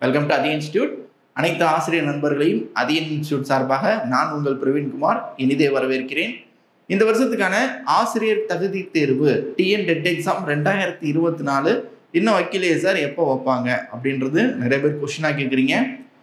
Welcome to Athiyan institute. அனைத்து ஆசிரியர் நண்பர்களையும் அதியன் இன்ஸ்டியூட் சார்பாக நான் உங்கள் பிரவீன்குமார் இனிதே வரவேற்கிறேன். இந்த வருஷத்துக்கான ஆசிரியர் தகுதி தேர்வு டிஎன் டெட் எக்ஸாம் 2024 இன்னும் வைக்கலையே சார், எப்போ வைப்பாங்க அப்படின்றது நிறைய பேர் கொஸ்டினாக கேட்குறீங்க.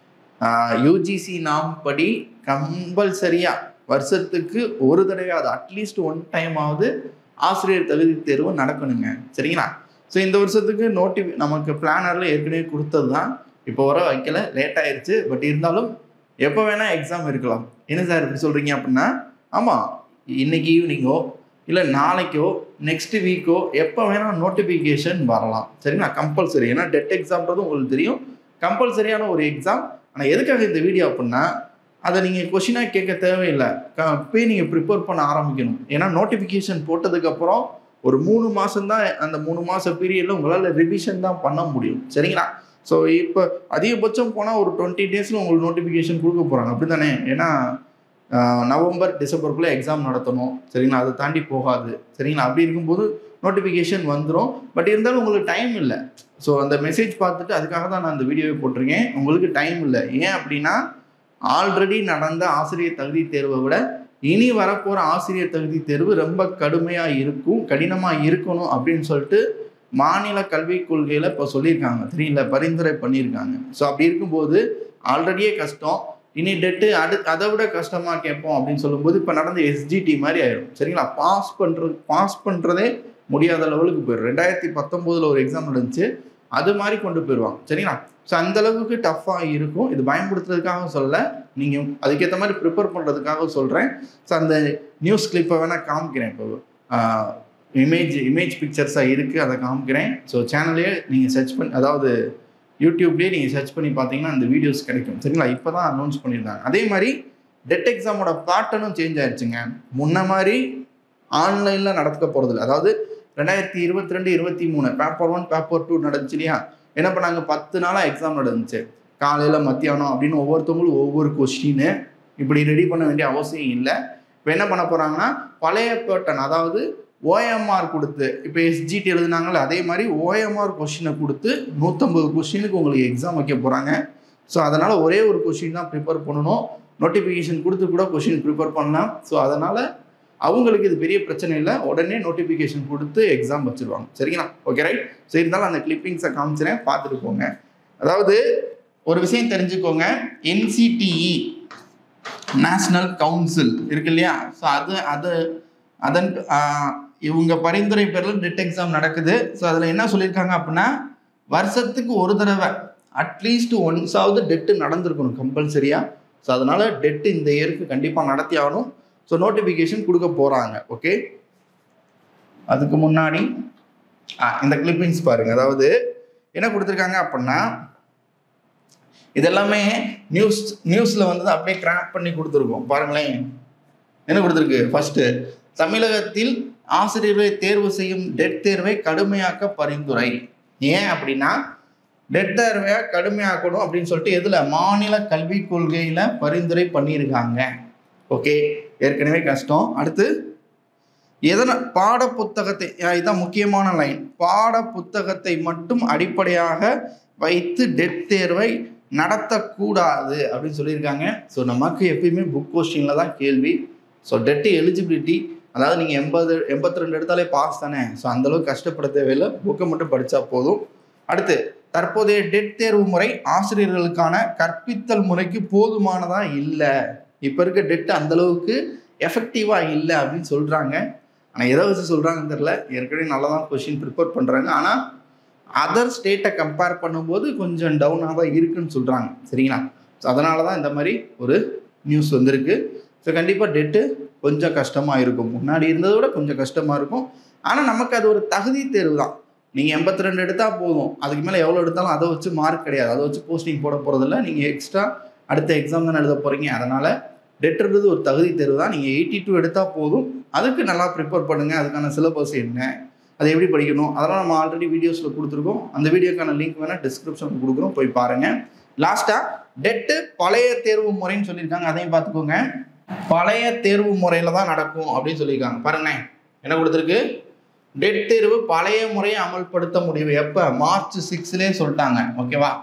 யூஜிசி நாம் படி கம்பல்சரியாக வருஷத்துக்கு ஒரு தடவையாவது அட்லீஸ்ட் ஒன் டைம் ஆகுது ஆசிரியர் தகுதி தேர்வு நடக்கணுங்க, சரிங்களா? ஸோ இந்த வருஷத்துக்கு நமக்கு பிளானரில் ஏற்கனவே கொடுத்தது தான், இப்போ வர வைக்கல, லேட் ஆயிடுச்சு. பட் இருந்தாலும் எப்போ வேணால் எக்ஸாம் இருக்கலாம். என்ன சார் இப்படி சொல்கிறீங்க அப்படின்னா, ஆமாம், இன்னைக்கு ஈவினிங்கோ இல்லை நாளைக்கோ நெக்ஸ்ட் வீக்கோ எப்போ வேணால் நோட்டிஃபிகேஷன் வரலாம், சரிங்களா? கம்பல்சரி. ஏன்னா டெட் எக்ஸாம்ன்றது உங்களுக்கு தெரியும், கம்பல்சரியான ஒரு எக்ஸாம். ஆனால் எதுக்காக இந்த வீடியோ அப்படின்னா, அதை நீங்கள் கொஷினாக கேட்க தேவையில்லை, போய் நீங்கள் ப்ரிப்பேர் பண்ண ஆரம்பிக்கணும். ஏன்னா நோட்டிஃபிகேஷன் போட்டதுக்கப்புறம் ஒரு 3 மாதம் தான், அந்த 3 மாத பீரியடில் உங்களால் ரிவிஷன் தான் பண்ண முடியும், சரிங்களா? ஸோ இப்போ அதிகபட்சம் போனால் ஒரு 20 டேஸில் உங்களுக்கு நோட்டிஃபிகேஷன் கொடுக்க போகிறாங்க, அப்படி தானே? ஏன்னா நவம்பர் டிசம்பருக்குள்ளே எக்ஸாம் நடத்தணும், சரிங்களா? அதை தாண்டி போகாது, சரிங்களா? அப்படி இருக்கும்போது நோட்டிஃபிகேஷன் வந்துடும். பட் இருந்தாலும் உங்களுக்கு டைம் இல்லை. ஸோ அந்த மெசேஜ் பார்த்துட்டு அதுக்காக தான் நான் அந்த வீடியோவை போட்டிருக்கேன். உங்களுக்கு டைம் இல்லை. ஏன் அப்படின்னா, ஆல்ரெடி நடந்த ஆசிரியர் தகுதி தேர்வை விட இனி வரப்போகிற ஆசிரியர் தகுதி தேர்வு ரொம்ப கடினமாக இருக்கணும் அப்படின்னு சொல்லிட்டு மாநில கல்விக் கொள்கையில் இப்போ சொல்லியிருக்காங்க, தெரியல, பரிந்துரை பண்ணியிருக்காங்க. ஸோ அப்படி இருக்கும்போது ஆல்ரெடியே கஷ்டம், இனி டெட்டு அதை விட கஷ்டமாக கேட்போம் அப்படின்னு சொல்லும்போது இப்போ நடந்த எஸ்ஜிடி மாதிரி ஆயிடும், சரிங்களா? பாஸ் பண்ணுறதே முடியாத லெவலுக்கு போயிடும். 2019 ஒரு எக்ஸாம் நடந்துச்சு, அது மாதிரி கொண்டு போயிடுவாங்க, சரிங்களா? ஸோ அந்தளவுக்கு டஃப்பாக இருக்கும். இது பயன்படுத்துறதுக்காக சொல்லலை, நீங்கள் அதுக்கேற்ற மாதிரி ப்ரிப்பேர் பண்ணுறதுக்காக சொல்கிறேன். ஸோ அந்த நியூஸ் கிளிப்பை வேணால் காமிக்கிறேன். இப்போ இமேஜ் பிக்சர்ஸாக இருக்குது, அதை காமிக்கிறேன். ஸோ சேனல்லே நீங்கள் சர்ச் பண்ணி, அதாவது யூடியூப்லேயே நீங்கள் சர்ச் பண்ணி பார்த்தீங்கன்னா அந்த வீடியோஸ் கிடைக்கும், சரிங்களா? இப்போ தான் அனௌன்ஸ் பண்ணியிருந்தாங்க. அதே மாதிரி டெட் எக்ஸாமோட பேட்டர்னும் சேஞ்ச் ஆயிடுச்சுங்க. முன்ன மாதிரி ஆன்லைனில் நடக்க போகிறதில்ல. அதாவது 2022-23 பேப்பர் 1 பேப்பர் 2 நடந்துச்சு இல்லையா? என்ன பண்ணாங்க, 10 நாளாக எக்ஸாம் நடந்துச்சு. காலையில் மத்தியானம் அப்படின்னு ஒவ்வொருத்தவங்களும் ஒவ்வொரு கொஸ்டின்னு இப்படி ரெடி பண்ண வேண்டிய அவசியம் இல்லை. இப்போ என்ன பண்ண போகிறாங்கன்னா, பழைய பேட்டர்ன், அதாவது ஓஎம்ஆர் கொடுத்து, இப்போ எஸ்ஜிடி எழுதுனாங்களே அதே மாதிரி ஓஎம்ஆர் கொஸ்டினை கொடுத்து 150 கொஸ்டினுக்கு உங்களுக்கு எக்ஸாம் வைக்க போகிறாங்க. ஸோ அதனால் ஒரே ஒரு கொஸ்டின் தான் ப்ரிப்பேர் பண்ணணும். நோட்டிஃபிகேஷன் கொடுத்து கூட கொஸ்டின் ப்ரிப்பேர் பண்ணலாம். ஸோ அதனால் அவங்களுக்கு இது பெரிய பிரச்சனை இல்லை, உடனே நோட்டிஃபிகேஷன் கொடுத்து எக்ஸாம் வச்சுருவாங்க, சரிங்களா? Okay, right. ஸோ இருந்தாலும் அந்த கிளிப்பிங்ஸை காமிச்சிறேன், பார்த்துட்டு போங்க. அதாவது ஒரு விஷயம் தெரிஞ்சுக்கோங்க, என்சிடிஇ நேஷ்னல் கவுன்சில் இருக்கு இல்லையா? ஸோ அதன் இவங்க பரிந்துரை பேரில் டெட் எக்ஸாம் நடக்குது. ஸோ அதில் என்ன சொல்லியிருக்காங்க அப்படின்னா, வருஷத்துக்கு ஒரு தடவை அட்லீஸ்ட் ஒன்ஸாவது டெட்டு நடந்திருக்கணும் கம்பல்சரியாக. ஸோ அதனால் டெட்டு இந்த இயருக்கு கண்டிப்பாக நடத்தி ஆகணும். ஸோ நோட்டிஃபிகேஷன் கொடுக்க போகிறாங்க, ஓகே? அதுக்கு முன்னாடி இந்த கிளிப்பிங்ஸ் பாருங்கள். அதாவது என்ன கொடுத்துருக்காங்க அப்படின்னா, இதெல்லாமே நியூஸில் வந்து அப்படியே கிராப் பண்ணி கொடுத்துருக்கோம், பாருங்களேன். என்ன கொடுத்துருக்கு? ஃபர்ஸ்ட்டு, தமிழகத்தில் ஆசிரியர்களை தேர்வு செய்யும் டெட் தேர்வை கடுமையாக்க பரிந்துரை. ஏன் அப்படின்னா, டெட் தேர்வை கடுமையாக்கணும் அப்படின்னு சொல்லிட்டு எதில், மாநில கல்விக் கொள்கையில் பரிந்துரை பண்ணியிருக்காங்க. ஓகே, ஏற்கனவே கஷ்டம். அடுத்து பாட புத்தகத்தை, இதுதான் முக்கியமான லைன், பாட புத்தகத்தை மட்டும் அடிப்படையாக வைத்து டெட் தேர்வை நடத்தக்கூடாது அப்படின்னு சொல்லியிருக்காங்க. ஸோ நமக்கு எப்பயுமே புக் கொஸ்டினில் தான் கேள்வி. ஸோ டெட்டு எலிஜிபிலிட்டி, அதாவது நீங்கள் 82 எடுத்தாலே பாஸ் தானே. ஸோ அந்தளவுக்கு கஷ்டப்பட தேவையில்லை, புக்கை மட்டும் படித்தா போதும். அடுத்து, தற்போதைய டெட் தேர்வு முறை ஆசிரியர்களுக்கான கற்பித்தல் முறைக்கு போதுமானதாக இல்லை. இப்போ இருக்க டெட்டு அந்தளவுக்கு எஃபெக்டிவாக இல்லை அப்படின்னு சொல்கிறாங்க. ஆனால் எதை வச்சு சொல்கிறாங்கன்னு தெரில. ஏற்கனவே நல்லா தான் கொஷின் ப்ரிப்பேர் பண்ணுறாங்க, ஆனால் அதர் ஸ்டேட்டை கம்பேர் பண்ணும்போது கொஞ்சம் டவுனாக தான் இருக்குன்னு சொல்கிறாங்க, சரிங்களா? ஸோ அதனால தான் இந்த மாதிரி ஒரு நியூஸ் வந்திருக்கு. ஸோ கண்டிப்பாக டெட்டு கொஞ்சம் கஷ்டமாக இருக்கும், முன்னாடி இருந்ததை விட கொஞ்சம் கஷ்டமாக இருக்கும். ஆனால் நமக்கு அது ஒரு தகுதி தேர்வு தான். நீங்கள் 82 எடுத்தால் போதும், அதுக்கு மேலே எவ்வளோ எடுத்தாலும் அதை வச்சு மார்க் கிடையாது, அதை வச்சு போஸ்டிங் போட போகிறதில்ல. நீங்கள் எக்ஸ்ட்ரா அடுத்த எக்ஸாம் தானே எழுத போகிறீங்க. அதனால் டெட்டுன்றது ஒரு தகுதி தேர்வு தான். நீங்கள் 82 எடுத்தால் போதும், அதுக்கு நல்லா ப்ரிப்பேர் பண்ணுங்கள். அதுக்கான சிலபஸ் என்ன, அதை எப்படி படிக்கணும், அதெல்லாம் நம்ம ஆல்ரெடி வீடியோஸில் கொடுத்துருக்கோம். அந்த வீடியோக்கான லிங்க் வேணால் டிஸ்கிரிப்ஷனில் கொடுக்குறோம், போய் பாருங்கள். லாஸ்ட்டாக டெட்டு பழைய தேர்வு முறைன்னு சொல்லியிருக்காங்க, அதையும் பார்த்துக்கோங்க. பழைய தேர்வு முறையில் தான் நடக்கும் அப்படின்னு சொல்லியிருக்காங்க. பாருங்களேன் என்ன கொடுத்துருக்கு, டெட் தேர்வு பழைய முறையை அமல்படுத்த முடிவு எப்போ, மார்ச் 6 சொல்லிட்டாங்க, ஓகேவா?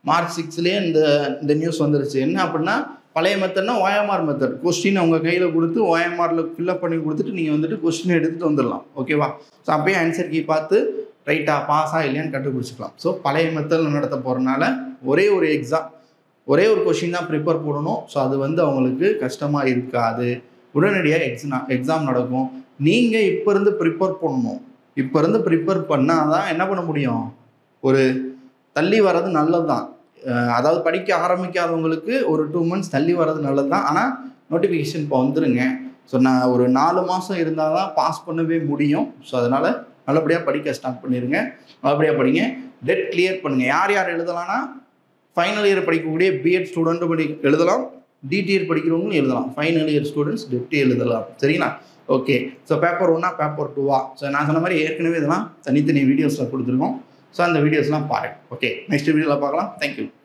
மார்ச் 6லேயே இந்த நியூஸ் வந்துருச்சு. என்ன அப்படின்னா, பழைய மெத்தட்னா OMR மெத்தட். கொஸ்டின் உங்கள் கையில் கொடுத்து OMRல ஃபில்அப் பண்ணி கொடுத்துட்டு நீங்கள் வந்துட்டு கொஸ்டின் எடுத்துகிட்டு வந்துடலாம். ஓகேவா? ஸோ அப்போயே ஆன்சர் கீ பார்த்து ரைட்டாக பாஸா இல்லையான்னு கண்டுபிடிச்சிக்கலாம். ஸோ பழைய மெத்தடில் நடத்த போகிறனால ஒரே ஒரு கொஸ்டின் தான் ப்ரிப்பேர் பண்ணணும். ஸோ அது வந்து அவங்களுக்கு கஷ்டமாக இருக்காது. உடனடியாக எக்ஸாம் நடக்கும். நீங்கள் இப்போ இருந்து ப்ரிப்பேர் பண்ணணும். இப்போ இருந்து ப்ரிப்பேர் பண்ணால் தான் என்ன பண்ண முடியும், ஒரு தள்ளி வர்றது நல்லது தான். அதாவது படிக்க ஆரம்பிக்காதவங்களுக்கு ஒரு 2 months தள்ளி வர்றது நல்லது தான். ஆனால் நோட்டிஃபிகேஷன் இப்போ வந்துருங்க. ஸோ நான் ஒரு 4 மாதம் இருந்தால் தான் பாஸ் பண்ணவே முடியும். ஸோ அதனால் நல்லபடியாக படிக்க ஸ்டார்ட் பண்ணிடுங்க. நல்லபடியாக படிங்க. டெட் கிளியர் பண்ணுங்கள். யார் யார் எழுதலாம்னா, ஃபைனல் இயர் படிக்கக்கூடிய பிஎட் ஸ்டூடெண்ட்டும் எழுதலாம், டிடிஎட் படிக்கிறவங்களும் எழுதலாம். ஃபைனல் இயர் ஸ்டூடெண்ட்ஸ் டெட் எழுதலாம். சரிங்களா? Okay. So paper 1 paper 2 so நான் சொன்ன மாதிரி ஏற்கனவே இதெல்லாம் தனித்தனி வீடியோஸில் கொடுத்துருக்கோம். ஸோ அந்த வீடியோஸ்லாம் பாருங்கள். ஓகே, நெக்ஸ்ட் வீடியோவில் பார்க்கலாம். தேங்க்யூ.